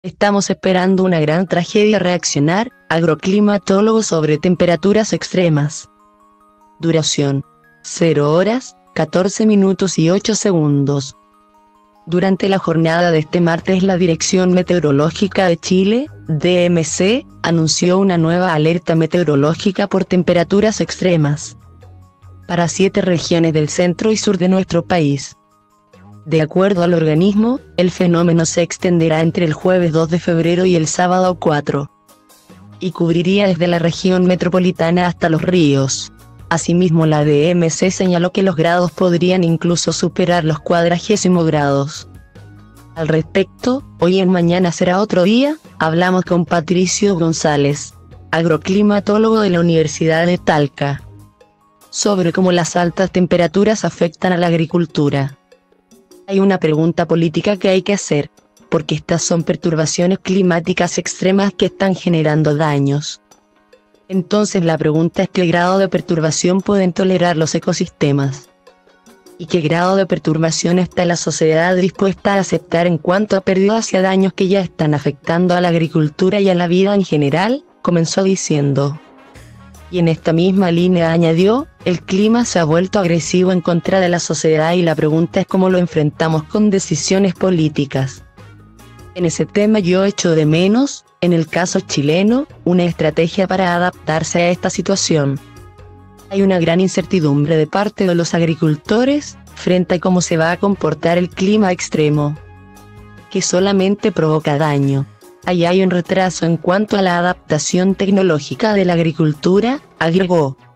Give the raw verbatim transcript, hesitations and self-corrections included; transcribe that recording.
Estamos esperando una gran tragedia reaccionar, agroclimatólogo sobre temperaturas extremas. Duración: cero horas, catorce minutos y ocho segundos. Durante la jornada de este martes, la Dirección Meteorológica de Chile, D M C, anunció una nueva alerta meteorológica por temperaturas extremas para siete regiones del centro y sur de nuestro país. De acuerdo al organismo, el fenómeno se extenderá entre el jueves dos de febrero y el sábado cuatro, y cubriría desde la región metropolitana hasta los ríos. Asimismo, la D M C señaló que los grados podrían incluso superar los cuadragésimos grados. Al respecto, hoy en Mañana será otro día, hablamos con Patricio González, agroclimatólogo de la Universidad de Talca, sobre cómo las altas temperaturas afectan a la agricultura. Hay una pregunta política que hay que hacer, porque estas son perturbaciones climáticas extremas que están generando daños. Entonces la pregunta es qué grado de perturbación pueden tolerar los ecosistemas, y qué grado de perturbación está la sociedad dispuesta a aceptar en cuanto a pérdidas y a daños que ya están afectando a la agricultura y a la vida en general, comenzó diciendo. Y en esta misma línea añadió, el clima se ha vuelto agresivo en contra de la sociedad y la pregunta es cómo lo enfrentamos con decisiones políticas. En ese tema yo echo de menos, en el caso chileno, una estrategia para adaptarse a esta situación. Hay una gran incertidumbre de parte de los agricultores, frente a cómo se va a comportar el clima extremo, que solamente provoca daño. Ahí hay un retraso en cuanto a la adaptación tecnológica de la agricultura, agregó.